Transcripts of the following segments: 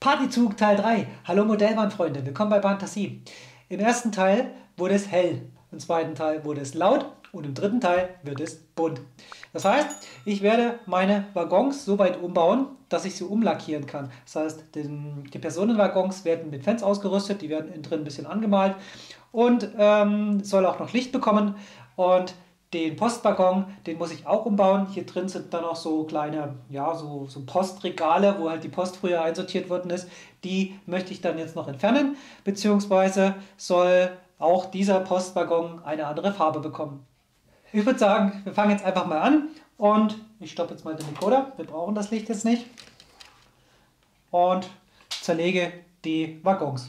Partyzug Teil 3. Hallo Modellbahnfreunde, willkommen bei Bahntassie. Im ersten Teil wurde es hell, im zweiten Teil wurde es laut und im dritten Teil wird es bunt. Das heißt, ich werde meine Waggons so weit umbauen, dass ich sie umlackieren kann. Das heißt, die Personenwaggons werden mit Fans ausgerüstet, die werden innen drin ein bisschen angemalt und soll auch noch Licht bekommen. Und den Postwaggon, den muss ich auch umbauen. Hier drin sind dann noch so kleine, ja, so Postregale, wo halt die Post früher einsortiert worden ist. Die möchte ich dann jetzt noch entfernen, beziehungsweise soll auch dieser Postwaggon eine andere Farbe bekommen. Ich würde sagen, wir fangen jetzt einfach mal an und ich stoppe jetzt mal den Decoder. Wir brauchen das Licht jetzt nicht. Und zerlege die Waggons.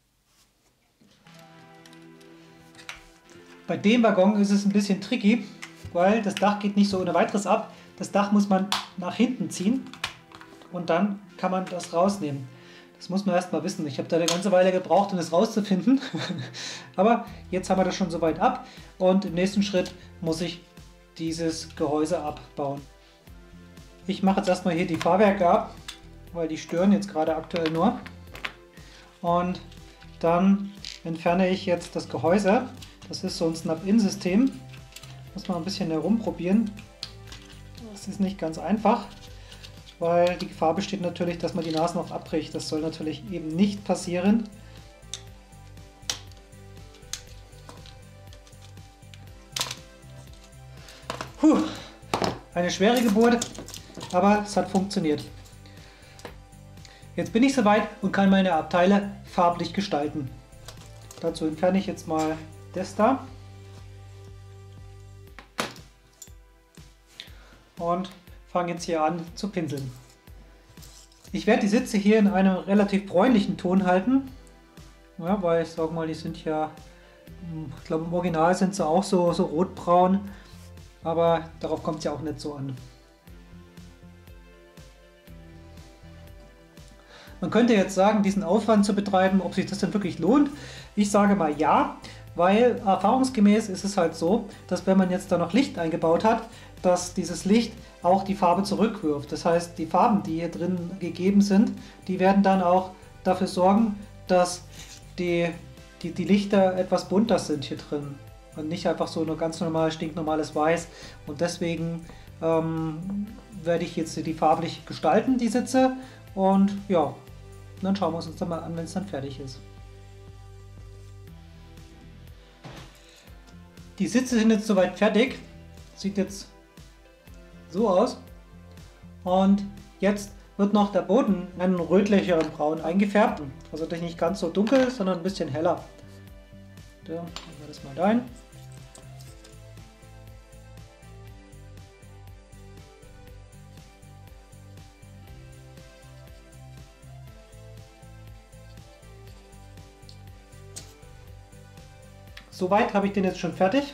Bei dem Waggon ist es ein bisschen tricky, weil das Dach geht nicht so ohne weiteres ab. Das Dach muss man nach hinten ziehen und dann kann man das rausnehmen. Das muss man erst mal wissen. Ich habe da eine ganze Weile gebraucht, um das rauszufinden. Aber jetzt haben wir das schon soweit ab und im nächsten Schritt muss ich dieses Gehäuse abbauen. Ich mache jetzt erstmal hier die Fahrwerke ab, weil die stören jetzt gerade aktuell nur. Und dann entferne ich jetzt das Gehäuse. Das ist so ein Snap-in-System. Muss man ein bisschen herumprobieren. Das ist nicht ganz einfach, weil die Gefahr besteht natürlich, dass man die Nasen noch abbricht. Das soll natürlich eben nicht passieren. Eine schwere Geburt, aber es hat funktioniert. Jetzt bin ich soweit und kann meine Abteile farblich gestalten. Dazu entferne ich jetzt mal das da und fange jetzt hier an zu pinseln. Ich werde die Sitze hier in einem relativ bräunlichen Ton halten, ja, weil ich sage mal, die sind ja, ich glaube im Original sind sie auch so rotbraun, aber darauf kommt es ja auch nicht so an. Man könnte jetzt sagen, diesen Aufwand zu betreiben, ob sich das denn wirklich lohnt. Ich sage mal ja, weil erfahrungsgemäß ist es halt so, dass wenn man jetzt da noch Licht eingebaut hat, dass dieses Licht auch die Farbe zurückwirft. Das heißt, die Farben, die hier drin gegeben sind, die werden dann auch dafür sorgen, dass die Lichter etwas bunter sind hier drin und nicht einfach so nur ganz normal stinknormales Weiß. Und deswegen werde ich jetzt die farblich gestalten, die Sitze. Und ja, dann schauen wir uns das mal an, wenn es dann fertig ist. Die Sitze sind jetzt soweit fertig. Sieht jetzt so aus. Und jetzt wird noch der Boden in einen rötlicheren Braun eingefärbt. Also nicht ganz so dunkel, sondern ein bisschen heller. So, machen wir das mal rein. Soweit habe ich den jetzt schon fertig.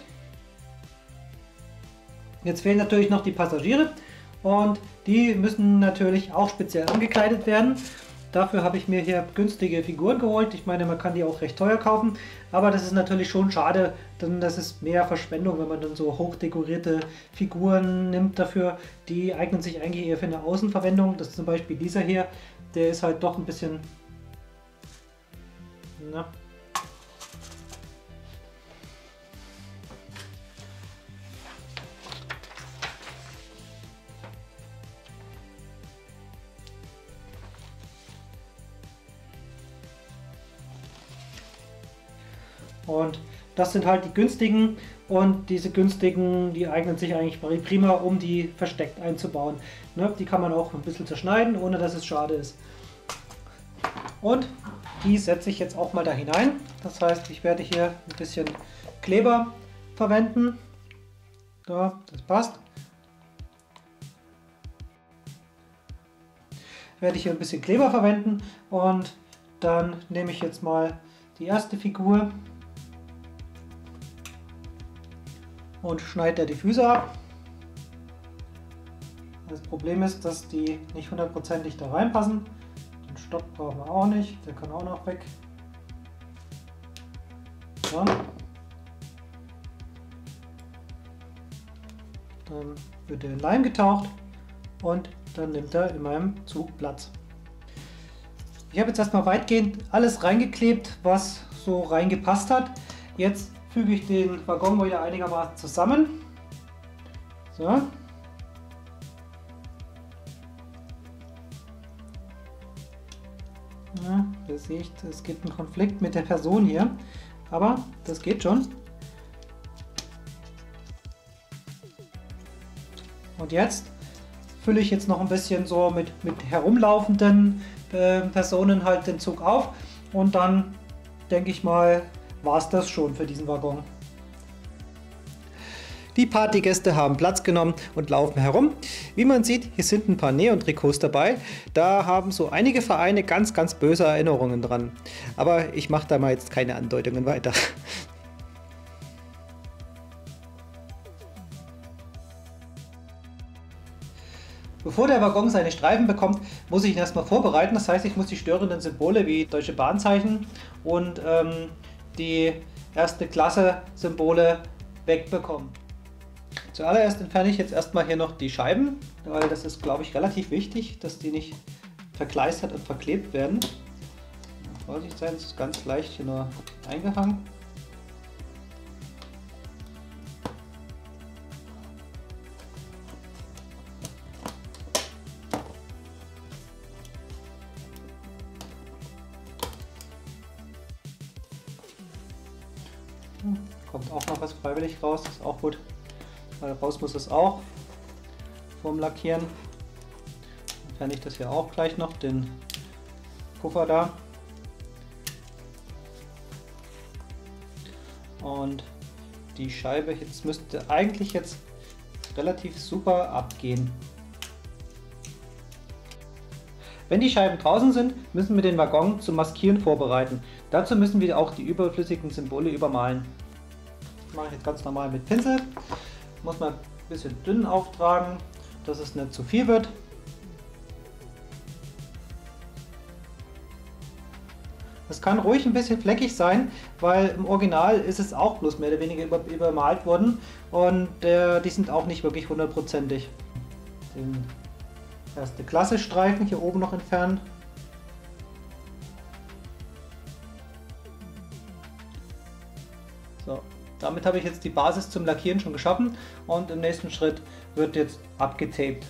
Jetzt fehlen natürlich noch die Passagiere und die müssen natürlich auch speziell angekleidet werden. Dafür habe ich mir hier günstige Figuren geholt. Ich meine, man kann die auch recht teuer kaufen, aber das ist natürlich schon schade, denn das ist mehr Verschwendung, wenn man dann so hochdekorierte Figuren nimmt dafür. Die eignen sich eigentlich eher für eine Außenverwendung. Das ist zum Beispiel dieser hier, der ist halt doch ein bisschen... Na, und das sind halt die günstigen und diese günstigen, die eignen sich eigentlich prima, um die versteckt einzubauen. Ne, die kann man auch ein bisschen zerschneiden, ohne dass es schade ist. Und die setze ich jetzt auch mal da hinein. Das heißt, ich werde hier ein bisschen Kleber verwenden. Da, das passt. Werde ich hier ein bisschen Kleber verwenden und dann nehme ich jetzt mal die erste Figur und schneide die Füße ab. Das Problem ist, dass die nicht hundertprozentig da reinpassen. Den Stock brauchen wir auch nicht, der kann auch noch weg. So. Dann wird er in Leim getaucht und dann nimmt er in meinem Zug Platz. Ich habe jetzt erstmal weitgehend alles reingeklebt, was so reingepasst hat. Jetzt füge ich den Waggon wieder einigermaßen zusammen. So. Ja, da sehe ich, es gibt einen Konflikt mit der Person hier, aber das geht schon. Und jetzt fülle ich jetzt noch ein bisschen so mit herumlaufenden Personen halt den Zug auf und dann denke ich mal, war es das schon für diesen Waggon. Die Partygäste haben Platz genommen und laufen herum. Wie man sieht, hier sind ein paar Neon-Trikots dabei. Da haben so einige Vereine ganz böse Erinnerungen dran. Aber ich mache da mal jetzt keine Andeutungen weiter. Bevor der Waggon seine Streifen bekommt, muss ich ihn erstmal vorbereiten. Das heißt, ich muss die störenden Symbole wie Deutsche Bahnzeichen und die erste Klasse Symbole wegbekommen. Zuallererst entferne ich jetzt erstmal hier noch die Scheiben, weil das ist, glaube ich, relativ wichtig, dass die nicht verkleistert und verklebt werden. Vorsicht sein, es ist ganz leicht hier nur eingehangen. Kommt auch noch was freiwillig raus, das ist auch gut. Weil raus muss es auch vorm Lackieren. Dann entferne ich das hier auch gleich noch, den Puffer da. Und die Scheibe jetzt müsste eigentlich jetzt relativ super abgehen. Wenn die Scheiben draußen sind, müssen wir den Waggon zum Maskieren vorbereiten. Dazu müssen wir auch die überflüssigen Symbole übermalen. Das mache ich jetzt ganz normal mit Pinsel. Muss man ein bisschen dünn auftragen, dass es nicht zu viel wird. Es kann ruhig ein bisschen fleckig sein, weil im Original ist es auch bloß mehr oder weniger übermalt worden und die sind auch nicht wirklich hundertprozentig. Den erste Klasse Streifen hier oben noch entfernen. So. Damit habe ich jetzt die Basis zum Lackieren schon geschaffen und im nächsten Schritt wird jetzt abgetaped.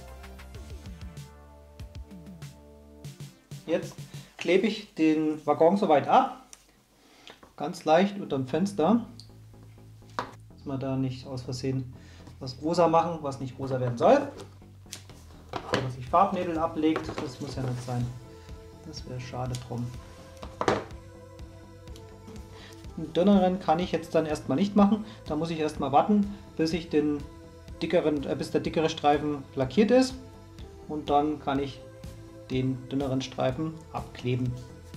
Jetzt klebe ich den Waggon soweit ab, ganz leicht unter dem Fenster, dass wir da nicht aus Versehen was rosa machen, was nicht rosa werden soll. Dass sich Farbnebel ablegt, das muss ja nicht sein, das wäre schade drum. Einen dünneren kann ich jetzt dann erstmal nicht machen. Da muss ich erstmal warten, bis der dickere Streifen lackiert ist. Und dann kann ich den dünneren Streifen abkleben.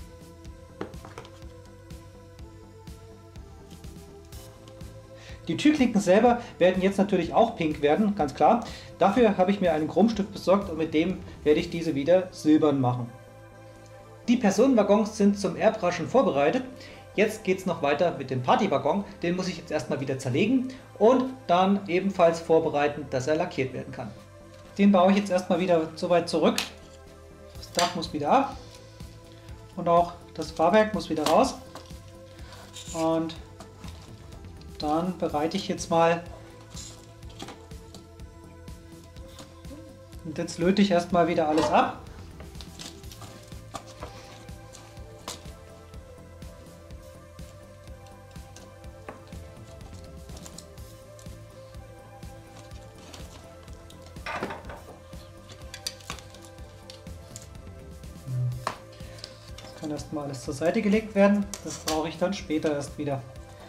Die Türklinken selber werden jetzt natürlich auch pink werden, ganz klar. Dafür habe ich mir einen Chromstift besorgt und mit dem werde ich diese wieder silbern machen. Die Personenwaggons sind zum Airbrushen vorbereitet. Jetzt geht es noch weiter mit dem Partywaggon. Den muss ich jetzt erstmal wieder zerlegen und dann ebenfalls vorbereiten, dass er lackiert werden kann. Den baue ich jetzt erstmal wieder so weit zurück. Das Dach muss wieder ab und auch das Fahrwerk muss wieder raus. Und dann bereite ich jetzt mal und jetzt löte ich erstmal wieder alles ab. Das kann erstmal alles zur Seite gelegt werden. Das brauche ich dann später erst wieder.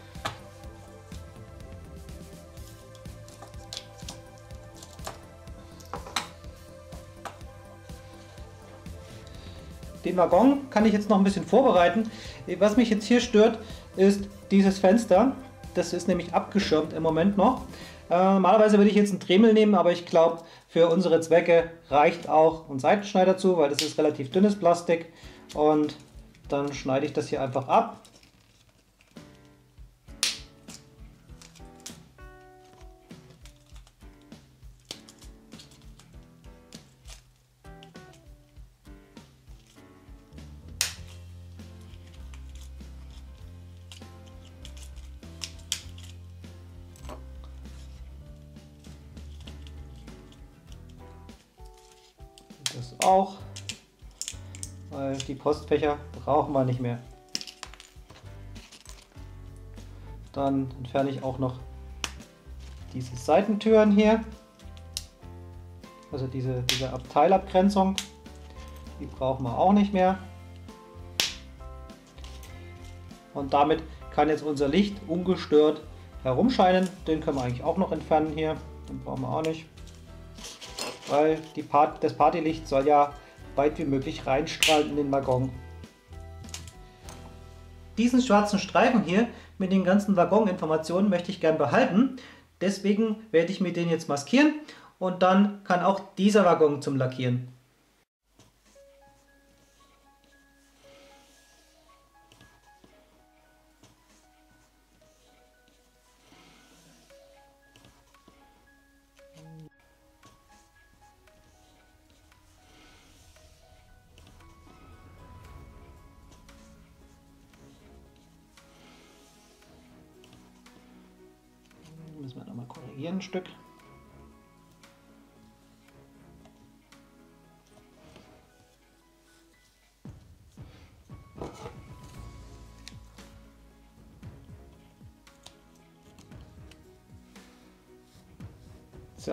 Den Waggon kann ich jetzt noch ein bisschen vorbereiten. Was mich jetzt hier stört, ist dieses Fenster. Das ist nämlich abgeschirmt im Moment noch. Normalerweise würde ich jetzt einen Dremel nehmen, aber ich glaube, für unsere Zwecke reicht auch ein Seitenschneider zu, weil das ist relativ dünnes Plastik. Und dann schneide ich das hier einfach ab. auch, weil die Postfächer brauchen wir nicht mehr. Dann entferne ich auch noch diese Seitentüren hier, also diese Abteilabgrenzung, die brauchen wir auch nicht mehr. Und damit kann jetzt unser Licht ungestört herumscheinen. Den können wir eigentlich auch noch entfernen hier, den brauchen wir auch nicht, weil das Partylicht soll ja weit wie möglich reinstrahlen in den Waggon. Diesen schwarzen Streifen hier mit den ganzen Waggoninformationen möchte ich gern behalten. Deswegen werde ich mir den jetzt maskieren und dann kann auch dieser Waggon zum Lackieren. Müssen wir nochmal korrigieren ein Stück. So.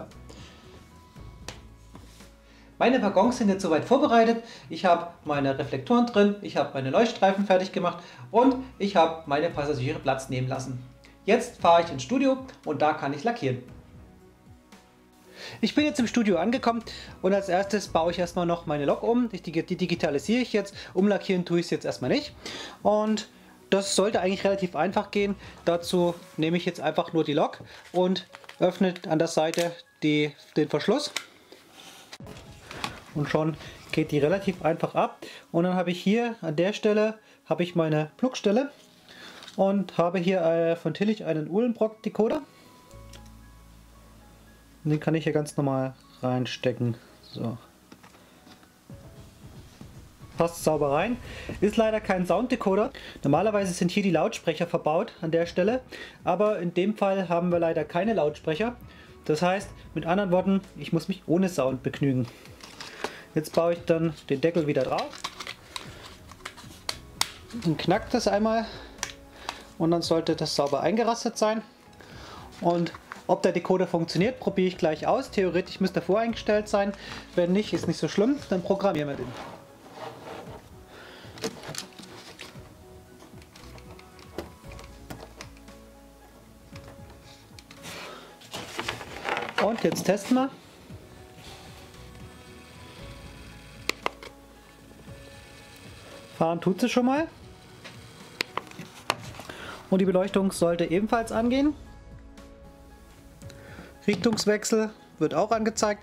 Meine Waggons sind jetzt soweit vorbereitet. Ich habe meine Reflektoren drin, ich habe meine Leuchtstreifen fertig gemacht und ich habe meine Passagiere Platz nehmen lassen. Jetzt fahre ich ins Studio und da kann ich lackieren. Ich bin jetzt im Studio angekommen und als erstes baue ich erstmal noch meine Lok um. Die digitalisiere ich jetzt. Umlackieren tue ich es jetzt erstmal nicht. Und das sollte eigentlich relativ einfach gehen. Dazu nehme ich jetzt einfach nur die Lok und öffne an der Seite den Verschluss. Und schon geht die relativ einfach ab. Und dann habe ich hier an der Stelle habe ich meine Plugstelle. Und habe hier von Tillich einen Uhlenbrock Decoder. Und den kann ich hier ganz normal reinstecken. So. Passt sauber rein. Ist leider kein Sounddecoder. Normalerweise sind hier die Lautsprecher verbaut an der Stelle. Aber in dem Fall haben wir leider keine Lautsprecher. Das heißt, mit anderen Worten, ich muss mich ohne Sound begnügen. Jetzt baue ich dann den Deckel wieder drauf. Und knackt das einmal. Und dann sollte das sauber eingerastet sein. Und ob der Decoder funktioniert, probiere ich gleich aus. Theoretisch müsste er voreingestellt sein. Wenn nicht, ist nicht so schlimm. Dann programmieren wir den. Und jetzt testen wir. Fahren tut sie schon mal. Und die Beleuchtung sollte ebenfalls angehen. Richtungswechsel wird auch angezeigt.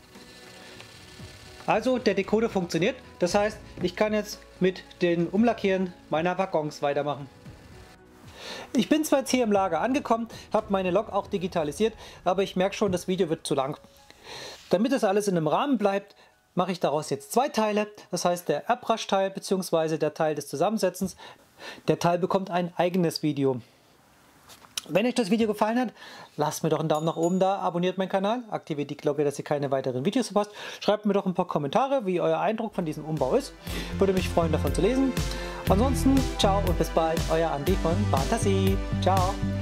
Also der Decoder funktioniert. Das heißt, ich kann jetzt mit den Umlackieren meiner Waggons weitermachen. Ich bin zwar jetzt hier im Lager angekommen, habe meine Lok auch digitalisiert, aber ich merke schon, das Video wird zu lang. Damit das alles in einem Rahmen bleibt, mache ich daraus jetzt zwei Teile. Das heißt, der Airbrush-Teil bzw. der Teil des Zusammensetzens. Der Teil bekommt ein eigenes Video. Wenn euch das Video gefallen hat, lasst mir doch einen Daumen nach oben da, abonniert meinen Kanal, aktiviert die Glocke, dass ihr keine weiteren Videos verpasst. Schreibt mir doch ein paar Kommentare, wie euer Eindruck von diesem Umbau ist. Würde mich freuen, davon zu lesen. Ansonsten, ciao und bis bald, euer Andi von Fantasie. Ciao.